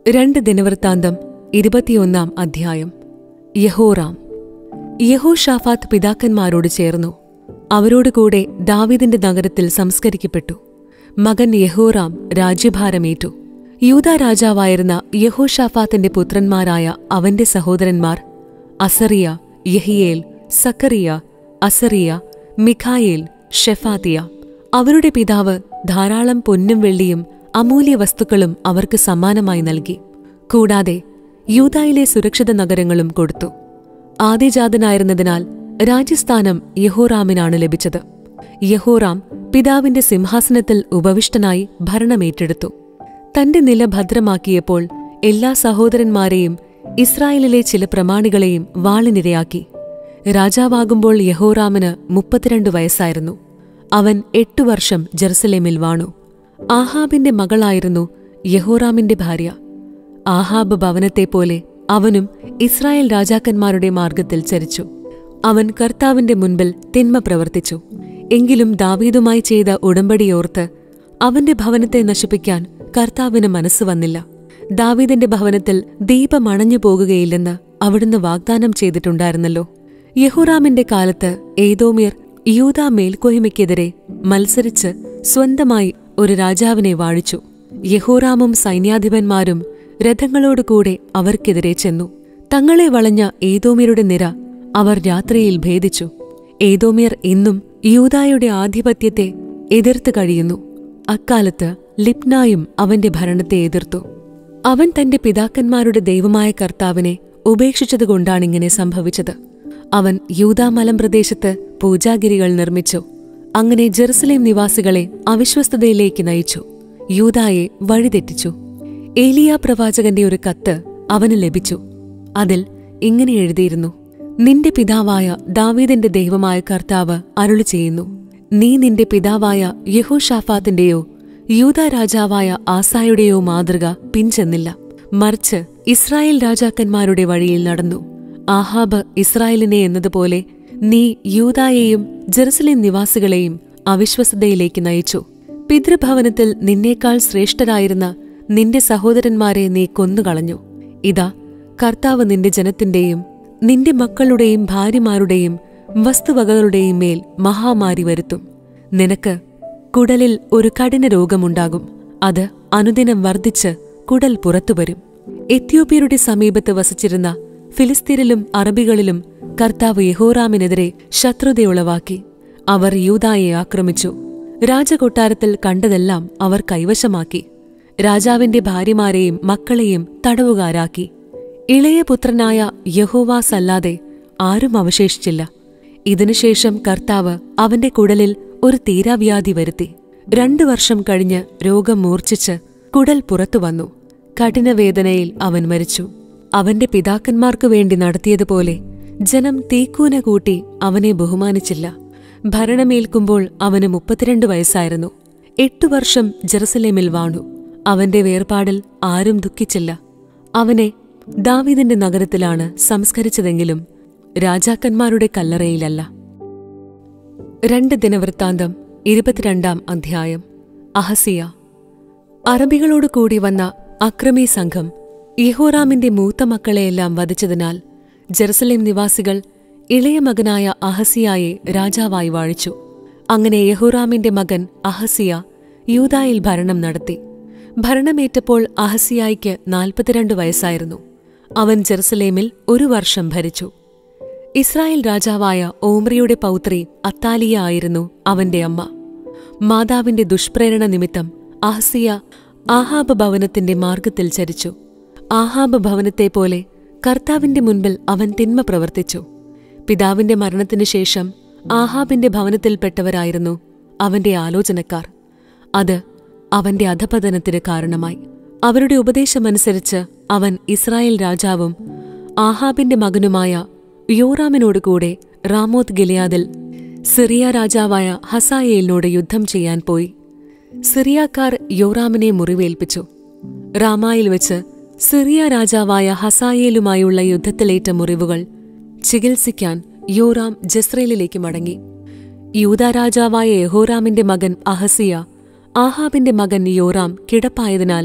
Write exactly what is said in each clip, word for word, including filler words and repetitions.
രണ്ട് ദിനവൃത്താന്തം ഇരുപത്തിയൊന്നാം അധ്യായം. യഹോറാം. യഹോഷാഫാത്ത് പിതാക്കന്മാരോട് ചേർന്നു. അവരോടുകൂടെ ദാവീദിന്റെ നഗരത്തിൽ സംസ്കരിക്കപ്പെട്ടു. മകൻ യഹോറാം രാജ്യഭാരമേറ്റു. യൂദാ രാജാവായിരുന്ന യഹോഷാഫാത്തിന്റെ പുത്രന്മാരായ അവന്റെ സഹോദരന്മാർ Azariah, Jehiel, Zechariah, Azariah, Michael, Shephatiah. അവരുടെ പിതാവ് ധാരാളം പൊന്നും വെള്ളിയും അമൂല്യ വസ്തുക്കളും അവർക്ക് സമ്മാനമായി നൽകി. കൂടാതെ യൂദായിലെ സുരക്ഷിത നഗരങ്ങളും കൊടുത്തു. ആദിജാതനായിരുന്നതിനാൽ രാജ്യസ്ഥാനം യഹോറാമിനാണ് ലഭിച്ചത്. യഹോറാം പിതാവിന്റെ സിംഹാസനത്തിൽ ഉപവിഷ്ടനായി ഭരണമേറ്റെടുത്തു. തന്റെ നില ഭദ്രമാക്കിയപ്പോൾ എല്ലാ സഹോദരന്മാരെയും ഇസ്രായേലിലെ ചില പ്രമാണികളെയും വാളിനിരയാക്കി. രാജാവാകുമ്പോൾ യഹോറാമിന് മുപ്പത്തിരണ്ട് വയസ്സായിരുന്നു. അവൻ എട്ടു വർഷം ജെറുസലേമിൽ വാണു. ആഹാബിന്റെ മകളായിരുന്നു യഹോറാമിന്റെ ഭാര്യ. ആഹാബ് ഭവനത്തെപ്പോലെ അവനും ഇസ്രായേൽ രാജാക്കന്മാരുടെ മാർഗത്തിൽ ചരിച്ചു. അവൻ കർത്താവിന്റെ മുൻപിൽ തിന്മ പ്രവർത്തിച്ചു. എങ്കിലും ദാവീദുമായി ചെയ്ത ഉടമ്പടിയോർത്ത് അവന്റെ ഭവനത്തെ നശിപ്പിക്കാൻ കർത്താവിന് മനസ്സ് വന്നില്ല. ദാവീദിന്റെ ഭവനത്തിൽ ദീപം അണഞ്ഞു പോകുകയില്ലെന്ന് അവിടുന്ന് വാഗ്ദാനം ചെയ്തിട്ടുണ്ടായിരുന്നല്ലോ. യഹോറാമിന്റെ കാലത്ത് ഏദോമ്യർ യൂദാ മേൽക്കോയ്മയ്ക്കെതിരെ മത്സരിച്ച് സ്വന്തമായി ഒരു രാജാവിനെ വാഴിച്ചു. യഹോറാമും സൈന്യാധിപന്മാരും രഥങ്ങളോടുകൂടെ അവർക്കെതിരെ ചെന്നു. തങ്ങളെ വളഞ്ഞ ഏദോമ്യരുടെ നിര അവർ രാത്രിയിൽ ഭേദിച്ചു. ഏദോമ്യർ ഇന്നും യൂദായുടെ ആധിപത്യത്തെ എതിർത്ത് കഴിയുന്നു. അക്കാലത്ത് ലിബ്നായും അവന്റെ ഭരണത്തെ എതിർത്തു. അവൻ തന്റെ പിതാക്കന്മാരുടെ ദൈവമായ കർത്താവിനെ ഉപേക്ഷിച്ചതുകൊണ്ടാണിങ്ങനെ സംഭവിച്ചത്. അവൻ യൂദാ മലമ്പ്രദേശത്ത് പൂജാഗിരികൾ നിർമ്മിച്ചു. അങ്ങനെ ജെറുസലേം നിവാസികളെ അവിശ്വസ്തതയിലേക്ക് നയിച്ചു. യൂദായെ വഴിതെറ്റിച്ചു. ഏലിയാ പ്രവാചകന്റെ ഒരു കത്ത് അവന് ലഭിച്ചു. അതിൽ ഇങ്ങനെ എഴുതിയിരുന്നു: നിന്റെ പിതാവായ ദാവീദിന്റെ ദൈവമായ കർത്താവ് അരുളി ചെയ്യുന്നു, നീ നിന്റെ പിതാവായ യഹോഷാഫാത്തിന്റെയോ യൂദാ രാജാവായ ആസായുടെയോ മാതൃക പിൻചെന്നില്ല. മറിച്ച് ഇസ്രായേൽ രാജാക്കന്മാരുടെ വഴിയിൽ നടന്നു. ആഹാബ് ഇസ്രായേലിനെ എന്നതുപോലെ നീ യൂദായെയും ജെറുസലേം നിവാസികളെയും അവിശ്വസ്തതയിലേക്ക് നയിച്ചു. പിതൃഭവനത്തിൽ നിന്നേക്കാൾ ശ്രേഷ്ഠരായിരുന്ന നിന്റെ സഹോദരന്മാരെ നീ കൊന്നുകളഞ്ഞു. ഇതാ, കർത്താവ് നിന്റെ ജനത്തിന്റെയും നിന്റെ മക്കളുടെയും ഭാര്യമാരുടെയും വസ്തുവകകളുടെയും മേൽ മഹാമാരി വരുത്തും. നിനക്ക് കുടലിൽ ഒരു കഠിന രോഗമുണ്ടാകും. അത് അനുദിനം വർദ്ധിച്ച് കുടൽ പുറത്തുവരും. എത്യോപ്യരുടെ സമീപത്ത് വസിച്ചിരുന്ന ഫിലിസ്തീനിലും അറബികളിലും കർത്താവ് യഹോറാമിനെതിരെ ശത്രുതയുളവാക്കി. അവർ യൂദായെ ആക്രമിച്ചു. രാജകൊട്ടാരത്തിൽ കണ്ടതെല്ലാം അവർ കൈവശമാക്കി. രാജാവിന്റെ ഭാര്യമാരെയും മക്കളെയും തടവുകാരാക്കി. ഇളയ പുത്രനായ യഹോവാസ് അല്ലാതെ ആരും അവശേഷിച്ചില്ല. ഇതിനുശേഷം കർത്താവ് അവന്റെ കുടലിൽ ഒരു തീരാവ്യാധി വരുത്തി. രണ്ടു വർഷം കഴിഞ്ഞ് രോഗം മൂർച്ഛിച്ച് കുടൽ പുറത്തുവന്നു. കഠിനവേദനയിൽ അവൻ മരിച്ചു. അവന്റെ പിതാക്കന്മാർക്കു വേണ്ടി നടത്തിയതുപോലെ ജനം തീക്കൂന കൂട്ടി അവനെ ബഹുമാനിച്ചില്ല. ഭരണമേൽക്കുമ്പോൾ അവന് മുപ്പത്തിരണ്ട് വയസ്സായിരുന്നു. എട്ടു വർഷം ജെറുസലേമിൽ വാണു. അവന്റെ വേർപാടിൽ ആരും ദുഃഖിച്ചില്ല. അവനെ ദാവീദിന്റെ നഗരത്തിലാണ് സംസ്കരിച്ചതെങ്കിലും രാജാക്കന്മാരുടെ കല്ലറയിലല്ല. രണ്ട് ദിനവൃത്താന്തം ഇരുപത്തിരണ്ടാം അധ്യായം. അഹസിയ. അറബികളോട് കൂടി വന്ന അക്രമി സംഘം യഹോറാമിന്റെ മൂത്ത മക്കളെയെല്ലാം വധിച്ചതിനാൽ ജെറുസലേം നിവാസികൾ ഇളയ മകനായ അഹസിയായെ രാജാവായി വാഴിച്ചു. അങ്ങനെ യഹോറാമിന്റെ മകൻ അഹസിയ യൂദായിൽ ഭരണം നടത്തി. ഭരണമേറ്റപ്പോൾ അഹസിയായ്ക്ക് നാൽപ്പത്തിരണ്ട് വയസ്സായിരുന്നു. അവൻ ജെറുസലേമിൽ ഒരു വർഷം ഭരിച്ചു. ഇസ്രായേൽ രാജാവായ ഓമ്രിയുടെ പൗത്രി അത്താലിയ ആയിരുന്നു അവന്റെ അമ്മ. മാതാവിന്റെ ദുഷ്പ്രേരണ നിമിത്തം അഹസിയ ആഹാബ് ഭവനത്തിന്റെ മാർഗത്തിൽ ചരിച്ചു. ആഹാബ് ഭവനത്തെപ്പോലെ കർത്താവിന്റെ മുൻപിൽ അവൻ തിന്മ പ്രവർത്തിച്ചു. പിതാവിന്റെ മരണത്തിനു ശേഷം ആഹാബിന്റെ ഭവനത്തിൽപ്പെട്ടവരായിരുന്നു അവന്റെ ആലോചനക്കാർ. അത് അവന്റെ അധപതനത്തിന് കാരണമായി. അവരുടെ ഉപദേശമനുസരിച്ച് അവൻ ഇസ്രായേൽ രാജാവും ആഹാബിന്റെ മകനുമായ യോറാമിനോടുകൂടെ റാമോത്ത് ഗിലെയാദിൽ സിറിയ രാജാവായ ഹസായേലിനോട് യുദ്ധം ചെയ്യാൻ പോയി. സിറിയാക്കാർ യോറാമിനെ മുറിവേൽപ്പിച്ചു. റാമായിൽ വെച്ച് സിറിയ രാജാവായ ഹസായേലുമായുള്ള യുദ്ധത്തിലേറ്റ മുറിവുകൾ ചികിത്സിക്കാൻ യോറാം ജസ്രേലിലേക്ക് മടങ്ങി. യൂദാ രാജാവായ യഹോറാമിന്റെ മകൻ അഹസിയ ആഹാബിന്റെ മകൻ യോറാം കിടപ്പായതിനാൽ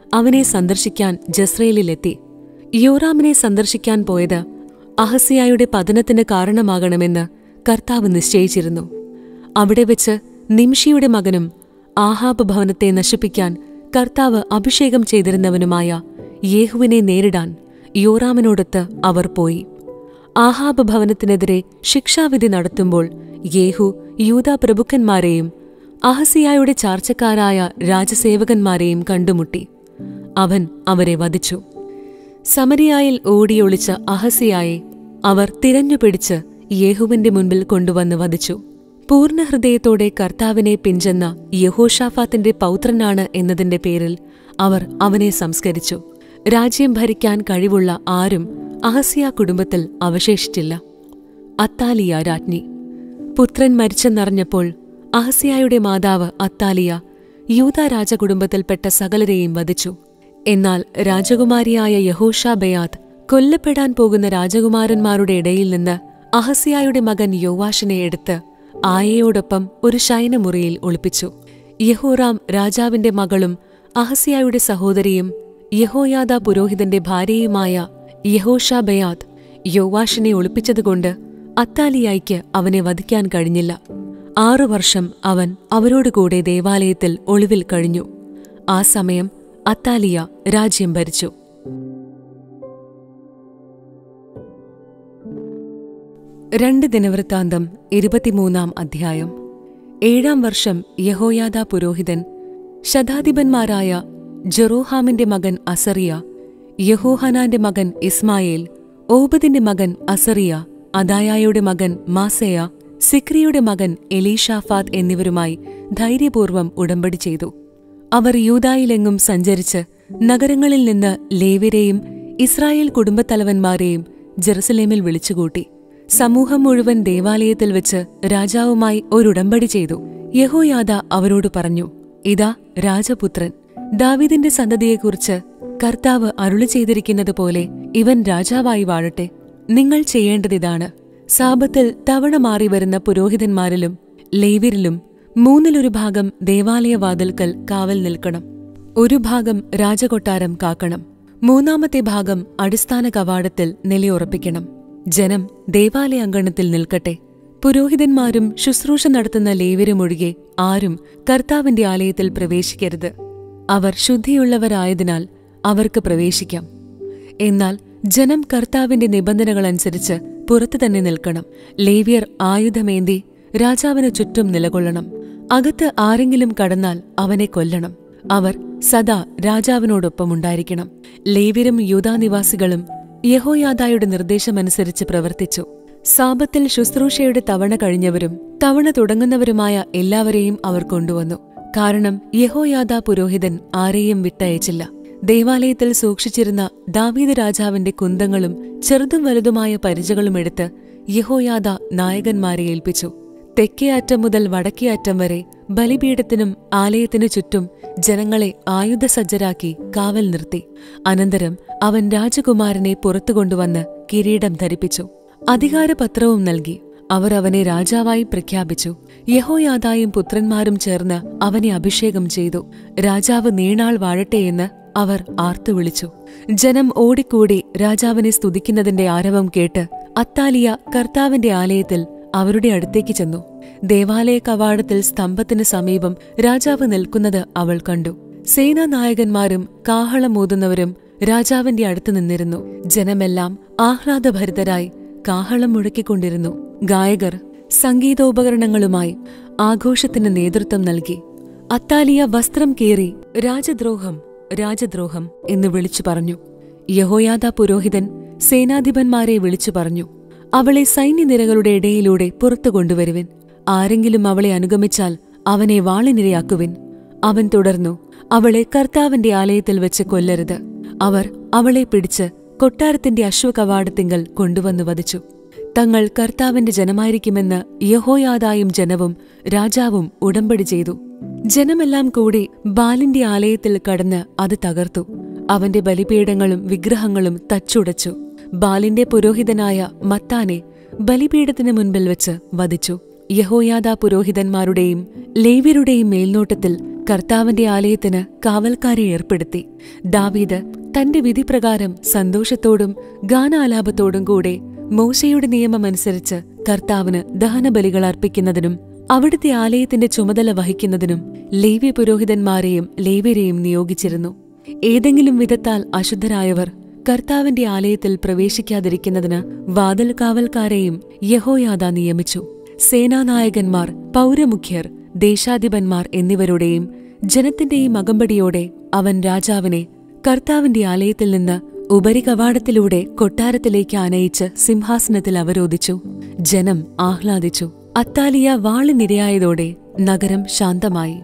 അവനെ സന്ദർശിക്കാൻ ജസ്രയേലിലെത്തി. യോറാമിനെ സന്ദർശിക്കാൻ പോയത് അഹസ്യായുടെ പതനത്തിന് കാരണമാകണമെന്ന് കർത്താവ് നിശ്ചയിച്ചിരുന്നു. അവിടെ വെച്ച് നിംഷിയുടെ മകനും ആഹാബ് ഭവനത്തെ നശിപ്പിക്കാൻ കർത്താവ് അഭിഷേകം ചെയ്തിരുന്നവനുമായ യേഹുവിനെ നേരിടാൻ യോറാമിനോടൊത്ത് അവർ പോയി. ആഹാബ് ഭവനത്തിനെതിരെ ശിക്ഷാവിധി നടത്തുമ്പോൾ യേഹു യൂദാ പ്രഭുക്കന്മാരെയും അഹസ്യായുടെ ചാർച്ചക്കാരായ രാജസേവകന്മാരെയും കണ്ടുമുട്ടി. അവൻ അവരെ വധിച്ചു. സമരിയായിൽ ഓടിയൊളിച്ച അഹസ്യായെ അവർ തിരഞ്ഞുപിടിച്ച് യേഹുവിന്റെ മുൻപിൽ കൊണ്ടുവന്ന് വധിച്ചു. പൂർണ്ണഹൃദയത്തോടെ കർത്താവിനെ പിഞ്ചെന്ന യഹോഷാഫാത്തിന്റെ പൗത്രനാണ് എന്നതിന്റെ പേരിൽ അവർ അവനെ സംസ്കരിച്ചു. രാജ്യം ഭരിക്കാൻ കഴിവുള്ള ആരും അഹസ്യ കുടുംബത്തിൽ അവശേഷിച്ചില്ല. അത്താലിയ രാജ്ഞി. പുത്രൻ മരിച്ചെന്നറിഞ്ഞപ്പോൾ അഹസ്യായുടെ മാതാവ് അത്താലിയ യൂദാ രാജകുടുംബത്തിൽപ്പെട്ട സകലരെയും വധിച്ചു. എന്നാൽ രാജകുമാരിയായ യഹോഷാബെയാത്ത് കൊല്ലപ്പെടാൻ പോകുന്ന രാജകുമാരന്മാരുടെ ഇടയിൽ നിന്ന് അഹസ്യായുടെ മകൻ യോവാഷിനെ എടുത്ത് ആയയോടൊപ്പം ഒരു ശയനമുറിയിൽ ഒളിപ്പിച്ചു. യഹോറാം രാജാവിന്റെ മകളും അഹസ്യായുടെ സഹോദരിയും യഹോയാദാ പുരോഹിതന്റെ ഭാര്യയുമായ യഹോഷാബെയാത്ത് യോവാഷിനെ ഒളിപ്പിച്ചതുകൊണ്ട് അത്താലിയായ്ക്ക് അവനെ വധിക്കാൻ കഴിഞ്ഞില്ല. ആറു വർഷം അവൻ അവരോടുകൂടെ ദേവാലയത്തിൽ ഒളിവിൽ കഴിഞ്ഞു. ആ സമയം അത്താലിയ രാജ്യം ഭരിച്ചു. രണ്ട് ദിനവൃത്താന്തം ഇരുപത്തിമൂന്നാം അധ്യായം. ഏഴാം വർഷം യഹോയാദാ പുരോഹിതൻ ശതാധിപന്മാരായ ജെറോഹാമിന്റെ മകൻ അസറിയ, യഹോഹനാന്റെ മകൻ ഇസ്മായേൽ, ഓബദിന്റെ മകൻ അസറിയ, അദായായുടെ മകൻ മാസേയ, സിക്രിയുടെ മകൻ എലീഷാഫാത്ത് എന്നിവരുമായി ധൈര്യപൂർവ്വം ഉടമ്പടി ചെയ്തു. അവർ യൂദായിലെങ്ങും സഞ്ചരിച്ച് നഗരങ്ങളിൽ നിന്ന് ലേവ്യരെയും ഇസ്രായേൽ കുടുംബത്തലവന്മാരെയും ജെറുസലേമിൽ വിളിച്ചുകൂട്ടി. സമൂഹം മുഴുവൻ ദേവാലയത്തിൽ വെച്ച് രാജാവുമായി ഒരുടമ്പടി ചെയ്തു. യഹോയാദ അവരോട് പറഞ്ഞു, ഇതാ രാജപുത്രൻ, ദാവീദിന്റെ സന്തതിയെക്കുറിച്ച് കർത്താവ് അരുളി ചെയ്തിരിക്കുന്നത് പോലെ ഇവൻ രാജാവായി വാഴട്ടെ. നിങ്ങൾ ചെയ്യേണ്ടതിതാണ്: സാബത്തിൽ തവണ മാറി വരുന്ന പുരോഹിതന്മാരിലും ലേവ്യരിലും മൂന്നിലൊരു ഭാഗം ദേവാലയവാതിൽക്കൽ കാവൽ നിൽക്കണം. ഒരു ഭാഗം രാജകൊട്ടാരം കാക്കണം. മൂന്നാമത്തെ ഭാഗം അടിസ്ഥാന കവാടത്തിൽ നിലയുറപ്പിക്കണം. ജനം ദേവാലയ അങ്കണത്തിൽ നിൽക്കട്ടെ. പുരോഹിതന്മാരും ശുശ്രൂഷ നടത്തുന്ന ലേവ്യരുമൊഴികെ ആരും കർത്താവിന്റെ ആലയത്തിൽ പ്രവേശിക്കരുത്. അവർ ശുദ്ധിയുള്ളവരായതിനാൽ അവർക്ക് പ്രവേശിക്കാം. എന്നാൽ ജനം കർത്താവിന്റെ നിബന്ധനകളനുസരിച്ച് പുറത്തു തന്നെ നിൽക്കണം. ലേവ്യർ ആയുധമേന്തി രാജാവിനു ചുറ്റും നിലകൊള്ളണം. അകത്ത് ആരെങ്കിലും കടന്നാൽ അവനെ കൊല്ലണം. അവർ സദാ രാജാവിനോടൊപ്പമുണ്ടായിരിക്കണം. ലേവ്യരും യൂദാനിവാസികളും യഹോയാദായുടെ നിർദ്ദേശമനുസരിച്ച് പ്രവർത്തിച്ചു. സാബത്തിൽ ശുശ്രൂഷയുടെ തവണ കഴിഞ്ഞവരും തവണ തുടങ്ങുന്നവരുമായ എല്ലാവരെയും അവർ കൊണ്ടുവന്നു. കാരണം യഹോയാദാ പുരോഹിതൻ ആരെയും വിട്ടയച്ചില്ല. ദേവാലയത്തിൽ സൂക്ഷിച്ചിരുന്ന ദാവീദ് രാജാവിന്റെ കുന്തങ്ങളും ചെറുതും വലുതുമായ പരിചകളും എടുത്ത് യഹോയാദാ നായകന്മാരെ ഏൽപ്പിച്ചു. തെക്കേ അറ്റം മുതൽ വടക്കേ അറ്റം വരെ ബലിപീഠത്തിനും ആലയത്തിനു ചുറ്റും ജനങ്ങളെ ആയുധസജ്ജരാക്കി കാവൽ നിർത്തി. അനന്തരം അവൻ രാജകുമാരനെ പുറത്തുകൊണ്ടുവന്ന് കിരീടം ധരിപ്പിച്ചു. അധികാരപത്രവും നൽകി. അവർ അവനെ രാജാവായി പ്രഖ്യാപിച്ചു. യഹോയാദായും പുത്രന്മാരും ചേർന്ന് അവനെ അഭിഷേകം ചെയ്തു. രാജാവ് നീണാൾ വാഴട്ടെയെന്ന് അവർ ആർത്തുവിളിച്ചു. ജനം ഓടിക്കൂടി രാജാവിനെ സ്തുതിക്കുന്നതിന്റെ ആരവം കേട്ട് അത്താലിയ കർത്താവിന്റെ ആലയത്തിൽ അവരുടെ അടുത്തേക്ക് ചെന്നു. ദേവാലയ കവാടത്തിൽ സ്തംഭത്തിന് സമീപം രാജാവ് നിൽക്കുന്നത് അവൾ കണ്ടു. സേനാനായകന്മാരും കാഹളമൂതുന്നവരും രാജാവിന്റെ അടുത്ത് നിന്നിരുന്നു. ജനമെല്ലാം ആഹ്ലാദഭരിതരായി കാഹളം മുഴക്കിക്കൊണ്ടിരുന്നു. ഗായകർ സംഗീതോപകരണങ്ങളുമായി ആഘോഷത്തിന് നേതൃത്വം നൽകി. അത്താലിയ വസ്ത്രം കീറി രാജദ്രോഹം, രാജദ്രോഹം എന്ന് വിളിച്ചു പറഞ്ഞു. യഹോയാദാ പുരോഹിതൻ സേനാധിപന്മാരെ വിളിച്ചു പറഞ്ഞു, അവളെ സൈന്യനിരകളുടെ ഇടയിലൂടെ പുറത്തു കൊണ്ടുവരുവിൻ. ആരെങ്കിലും അവളെ അനുഗമിച്ചാൽ അവനെ വാളിനിരയാക്കുവിൻ. അവൻ തുടർന്നു, അവളെ കർത്താവിന്റെ ആലയത്തിൽ വെച്ച് കൊല്ലരുത്. അവർ അവളെ പിടിച്ച് കൊട്ടാരത്തിന്റെ അശ്വകവാടത്തിങ്കൽ കൊണ്ടുവന്നു വധിച്ചു. തങ്ങൾ കർത്താവിന്റെ ജനമായിരിക്കുമെന്ന് യഹോയാദായും ജനവും രാജാവും ഉടമ്പടി ചെയ്തു. ജനമെല്ലാം കൂടി ബാലിന്റെ ആലയത്തിൽ കടന്ന് അത് തകർത്തു. അവന്റെ ബലിപീഠങ്ങളും വിഗ്രഹങ്ങളും തച്ചുടച്ചു. ബാലിന്റെ പുരോഹിതനായ മത്താനെ ബലിപീഠത്തിന് മുൻപിൽ വെച്ച് വധിച്ചു. യഹോയാദാ പുരോഹിതന്മാരുടെയും ലേവ്യരുടെയും മേൽനോട്ടത്തിൽ കർത്താവിന്റെ ആലയത്തിന് കാവൽക്കാരെ ഏർപ്പെടുത്തി. ദാവീദ് തന്റെ വിധിപ്രകാരം സന്തോഷത്തോടും ഗാനാലാപത്തോടും കൂടെ മോശയുടെ നിയമമനുസരിച്ച് കർത്താവിന് ദഹനബലികൾ അർപ്പിക്കുന്നതിനും അവിടുത്തെ ആലയത്തിന്റെ ചുമതല വഹിക്കുന്നതിനും ലേവ്യ പുരോഹിതന്മാരെയും ലേവ്യരെയും നിയോഗിച്ചിരുന്നു. ഏതെങ്കിലും വിധത്താൽ അശുദ്ധരായവർ കർത്താവിന്റെ ആലയത്തിൽ പ്രവേശിക്കാതിരിക്കുന്നതിന് വാതിൽ കാവൽക്കാരെയും യഹോയാദാ നിയമിച്ചു. സേനാനായകന്മാർ, പൗരമുഖ്യർ, ദേശാധിപന്മാർ എന്നിവരുടെയും ജനത്തിന്റെയും അകമ്പടിയോടെ അവൻ രാജാവിനെ കർത്താവിന്റെ ആലയത്തിൽ നിന്ന് ഉപരികവാടത്തിലൂടെ കൊട്ടാരത്തിലേക്ക് ആനയിച്ച് സിംഹാസനത്തിൽ അവരോധിച്ചു. ജനം ആഹ്ലാദിച്ചു. അത്താലിയ വാളിനിരയായതോടെ നഗരം ശാന്തമായി.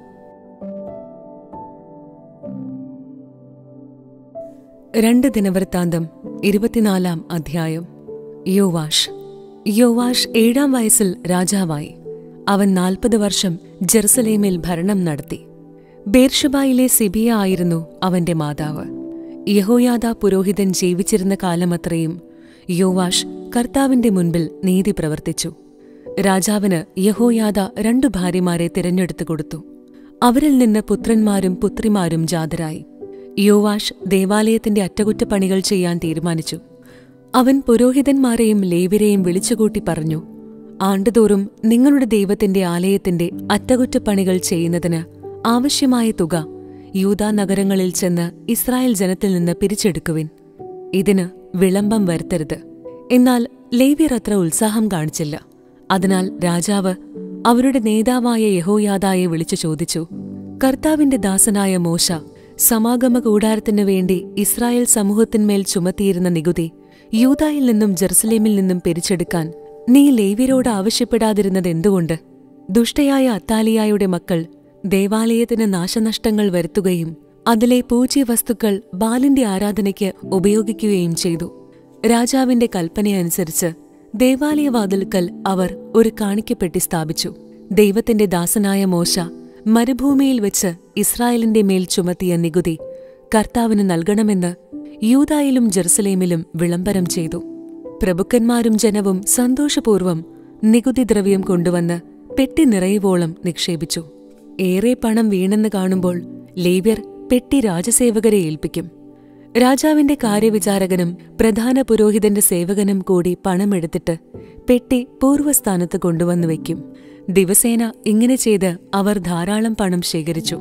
രണ്ട് ദിനവൃത്താന്തം ഇരുപത്തിനാലാം അധ്യായം. യോവാഷ് യോവാഷ് ഏഴാം വയസ്സിൽ രാജാവായി. അവൻ നാൽപ്പത് വർഷം ജെറുസലേമിൽ ഭരണം നടത്തി. ബേർഷബായിലെ സിബിയ ആയിരുന്നു അവന്റെ മാതാവ്. യഹോയാദാ പുരോഹിതൻ ജീവിച്ചിരുന്ന കാലമത്രയും യോവാഷ് കർത്താവിന്റെ മുൻപിൽ നീതി പ്രവർത്തിച്ചു. രാജാവിന് യഹോയാദാ രണ്ടു ഭാര്യമാരെ തിരഞ്ഞെടുത്തു കൊടുത്തു. അവരിൽ നിന്ന് പുത്രന്മാരും പുത്രിമാരും ജാതരായി. യോവാഷ് ദേവാലയത്തിന്റെ അറ്റകുറ്റപ്പണികൾ ചെയ്യാൻ തീരുമാനിച്ചു. അവൻ പുരോഹിതന്മാരെയും ലേവ്യരെയും വിളിച്ചുകൂട്ടി പറഞ്ഞു, ആണ്ടുതോറും നിങ്ങളുടെ ദൈവത്തിന്റെ ആലയത്തിന്റെ അറ്റകുറ്റപ്പണികൾ ചെയ്യുന്നതിന് ആവശ്യമായ തുക യൂദാ നഗരങ്ങളിൽ ചെന്ന് ഇസ്രായേൽ ജനത്തിൽ നിന്ന് പിരിച്ചെടുക്കുവിൻ. ഇതിന് വിളംബം വരുത്തരുത്. എന്നാൽ ലേവ്യർ അത്ര ഉത്സാഹം കാണിച്ചില്ല. അതിനാൽ രാജാവ് അവരുടെ നേതാവായ യഹോയാദായെ വിളിച്ചു ചോദിച്ചു, കർത്താവിന്റെ ദാസനായ മോശ സമാഗമ കൂടാരത്തിനു വേണ്ടി ഇസ്രായേൽ സമൂഹത്തിന്മേൽ ചുമത്തിയിരുന്ന നികുതി യൂദായിൽ നിന്നും ജെറുസലേമിൽ നിന്നും പിരിച്ചെടുക്കാൻ നീ ലേവ്യരോട് ആവശ്യപ്പെടാതിരുന്നത് എന്തുകൊണ്ട്? ദുഷ്ടയായ അത്താലിയായുടെ മക്കൾ ദേവാലയത്തിന് നാശനഷ്ടങ്ങൾ വരുത്തുകയും അതിലെ പൂജ്യവസ്തുക്കൾ ബാലിന്റെ ആരാധനയ്ക്ക് ഉപയോഗിക്കുകയും ചെയ്തു. രാജാവിന്റെ കൽപ്പനയനുസരിച്ച് ദേവാലയവാതിൽക്കൽ അവർ ഒരു കാണിക്കപ്പെട്ടി സ്ഥാപിച്ചു. ദൈവത്തിന്റെ ദാസനായ മോശ മരുഭൂമിയിൽ വെച്ച് ഇസ്രായേലിന്റെ മേൽ ചുമത്തിയ നികുതി കർത്താവിന് നൽകണമെന്ന് യൂദായിലും ജെറുസലേമിലും വിളംബരം ചെയ്തു. പ്രഭുക്കന്മാരും ജനവും സന്തോഷപൂർവ്വം നികുതി ദ്രവ്യം കൊണ്ടുവന്ന് പെട്ടി നിറയുവോളം നിക്ഷേപിച്ചു. ഏറെ പണം വീണെന്ന് കാണുമ്പോൾ ലേവ്യർ പെട്ടി രാജസേവകരെ ഏൽപ്പിക്കും. രാജാവിന്റെ കാര്യവിചാരകനും പ്രധാന പുരോഹിതന്റെ സേവകനും കൂടി പണമെടുത്തിട്ട് പെട്ടി പൂർവ്വസ്ഥാനത്ത് കൊണ്ടുവന്നു വയ്ക്കും. ദിവസേന ഇങ്ങനെ ചെയ്ത് അവർ ധാരാളം പണം ശേഖരിച്ചു.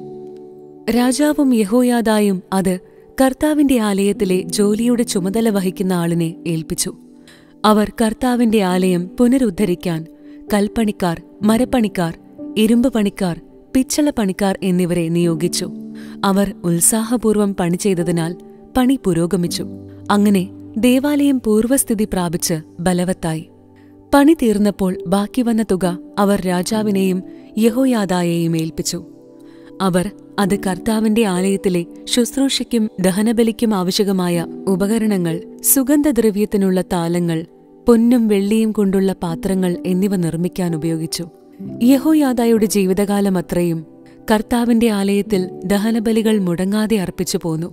രാജാവും യഹോയാദായും അത് കർത്താവിന്റെ ആലയത്തിലെ ജോലിയുടെ ചുമതല വഹിക്കുന്ന ആളിനെ ഏൽപ്പിച്ചു. അവർ കർത്താവിന്റെ ആലയം പുനരുദ്ധരിക്കാൻ കൽപ്പണിക്കാർ, മരപ്പണിക്കാർ, ഇരുമ്പ് പണിക്കാർ, പിച്ചള പണിക്കാർ എന്നിവരെ നിയോഗിച്ചു. അവർ ഉത്സാഹപൂർവ്വം പണി ചെയ്തതിനാൽ പണി പുരോഗമിച്ചു. അങ്ങനെ ദേവാലയം പൂർവ്വസ്ഥിതി പ്രാപിച്ച് ബലവത്തായി. പണി തീർന്നപ്പോൾ ബാക്കി വന്ന തുക അവർ രാജാവിനെയും യഹോയാദായെയും ഏൽപ്പിച്ചു. അവർ അത് കർത്താവിന്റെ ആലയത്തിലെ ശുശ്രൂഷയ്ക്കും ദഹനബലിക്കും ആവശ്യകമായ ഉപകരണങ്ങൾ, സുഗന്ധദ്രവ്യത്തിനുള്ള താലങ്ങൾ, പൊന്നും വെള്ളിയും കൊണ്ടുള്ള പാത്രങ്ങൾ എന്നിവ നിർമ്മിക്കാൻ ഉപയോഗിച്ചു. യഹോയാദായുടെ ജീവിതകാലം അത്രയും കർത്താവിന്റെ ആലയത്തിൽ ദഹനബലികൾ മുടങ്ങാതെ അർപ്പിച്ചു പോന്നു.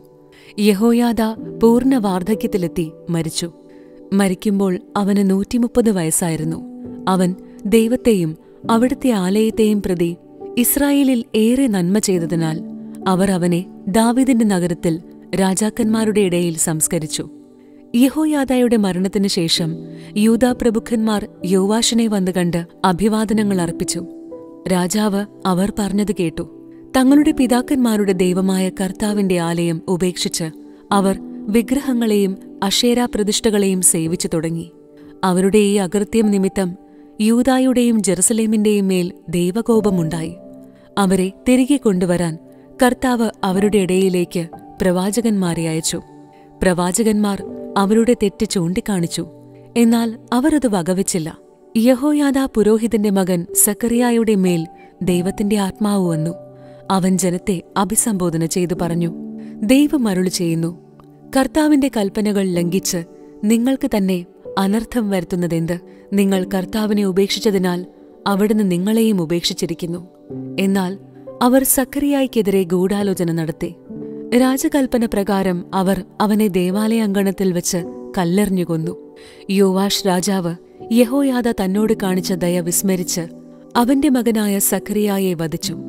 യഹോയാദാ പൂർണ്ണ വാർദ്ധക്യത്തിലെത്തി മരിച്ചു. മരിക്കുമ്പോൾ അവന് നൂറ്റിമുപ്പത് വയസ്സായിരുന്നു. അവൻ ദൈവത്തെയും അവിടുത്തെ ആലയത്തെയും പ്രതി ഇസ്രായേലിൽ ഏറെ നന്മ ചെയ്തതിനാൽ അവർ അവനെ ദാവീദിന്റെ നഗരത്തിൽ രാജാക്കന്മാരുടെ ഇടയിൽ സംസ്കരിച്ചു. യഹോയാദായുടെ മരണത്തിനു ശേഷം യൂദാ പ്രഭുക്കന്മാർ യോവാഷിനെ വന്നു കണ്ട് അഭിവാദനങ്ങൾ അർപ്പിച്ചു. രാജാവ് അവർ പറഞ്ഞത് കേട്ടു. തങ്ങളുടെ പിതാക്കന്മാരുടെ ദൈവമായ കർത്താവിന്റെ ആലയം ഉപേക്ഷിച്ച് അവർ വിഗ്രഹങ്ങളെയും അശേരാ പ്രതിഷ്ഠകളെയും സേവിച്ചു തുടങ്ങി. അവരുടെ ഈ അകൃത്യം നിമിത്തം യൂദായുടെയും ജെറുസലേമിന്റെയും മേൽ ദൈവകോപമുണ്ടായി. അവരെ തിരികെ കൊണ്ടുവരാൻ കർത്താവ് അവരുടെ ഇടയിലേക്ക് പ്രവാചകന്മാരെ അയച്ചു. പ്രവാചകന്മാർ അവരുടെ തെറ്റ് ചൂണ്ടിക്കാണിച്ചു. എന്നാൽ അവരത് വകവച്ചില്ല. യഹോയാദാ പുരോഹിതന്റെ മകൻ സക്കറിയായുടെ മേൽ ദൈവത്തിന്റെ ആത്മാവ് വന്നു. അവൻ ജനത്തെ അഭിസംബോധന ചെയ്തു പറഞ്ഞു, ദൈവം അരുളി ചെയ്യുന്നു, കർത്താവിന്റെ കൽപ്പനകൾ ലംഘിച്ച് നിങ്ങൾക്ക് തന്നെ അനർത്ഥം വരുത്തുന്നതെന്ത്? നിങ്ങൾ കർത്താവിനെ ഉപേക്ഷിച്ചതിനാൽ അവിടുന്ന് നിങ്ങളെയും ഉപേക്ഷിച്ചിരിക്കുന്നു. എന്നാൽ അവർ സക്കറിയായ്ക്കെതിരെ ഗൂഢാലോചന നടത്തി. രാജകൽപ്പന പ്രകാരം അവർ അവനെ ദേവാലയാങ്കണത്തിൽ വെച്ച് കല്ലെറിഞ്ഞു കൊന്നു. യോവാഷ് രാജാവ് യഹോയാദാ തന്നോട് കാണിച്ച ദയ വിസ്മരിച്ച് അവന്റെ മകനായ സക്കറിയായെ വധിച്ചു.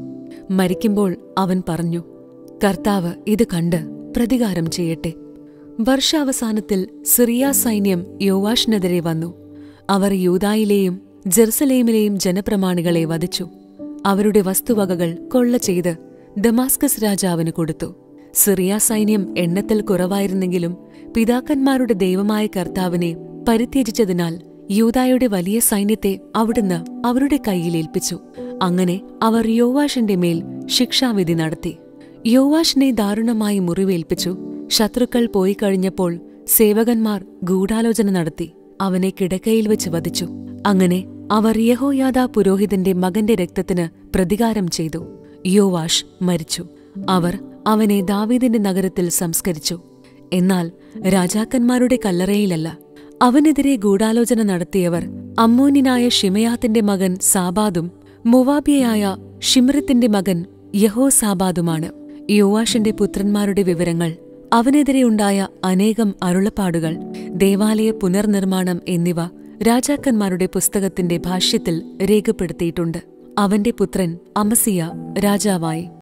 മരിക്കുമ്പോൾ അവൻ പറഞ്ഞു, കർത്താവ് ഇത് കണ്ട് പ്രതികാരം ചെയ്യട്ടെ. വർഷാവസാനത്തിൽ സിറിയ സൈന്യം യോവാഷിനെതിരെ വന്നു. അവർ യൂദായിലെയും ജെറുസലേമിലെയും ജനപ്രമാണികളെ വധിച്ചു. അവരുടെ വസ്തുവകകൾ കൊള്ള ചെയ്ത് ദമാസ്കസ് രാജാവിന് കൊടുത്തു. സിറിയ സൈന്യം എണ്ണത്തിൽ കുറവായിരുന്നെങ്കിലും പിതാക്കന്മാരുടെ ദൈവമായ കർത്താവിനെ പരിത്യജിച്ചതിനാൽ യൂദായുടെ വലിയ സൈന്യത്തെ അവിടുന്ന് അവരുടെ കൈയിലേൽപ്പിച്ചു. അങ്ങനെ അവർ യോവാഷിന്റെ മേൽ ശിക്ഷാവിധി നടത്തി. യോവാഷിനെ ദാരുണമായി മുറിവേൽപ്പിച്ചു. ശത്രുക്കൾ പോയി കഴിഞ്ഞപ്പോൾ സേവകന്മാർ ഗൂഢാലോചന നടത്തി അവനെ കിടക്കയിൽ വെച്ച് വധിച്ചു. അങ്ങനെ അവർ യഹോയാദാ പുരോഹിതന്റെ മകന്റെ രക്തത്തിന് പ്രതികാരം ചെയ്തു. യോവാഷ് മരിച്ചു. അവർ അവനെ ദാവീദിന്റെ നഗരത്തിൽ സംസ്കരിച്ചു. എന്നാൽ രാജാക്കന്മാരുടെ കല്ലറയിലല്ല. അവനെതിരെ ഗൂഢാലോചന നടത്തിയവർ അമ്മോന്യനായ ഷിമയാത്തിന്റെ മകൻ സാബാദും മൊവാബിയയായ ഷിമ്രത്തിന്റെ മകൻ യഹോസാബാദുമാണ്. യോവാഷിന്റെ പുത്രന്മാരുടെ വിവരങ്ങൾ, അവനെതിരെയുണ്ടായ അനേകം അരുളപ്പാടുകൾ, ദേവാലയ പുനർനിർമ്മാണം എന്നിവ രാജാക്കന്മാരുടെ പുസ്തകത്തിന്റെ ഭാഷ്യത്തിൽ രേഖപ്പെടുത്തിയിട്ടുണ്ട്. അവന്റെ പുത്രൻ അമസിയ രാജാവായി.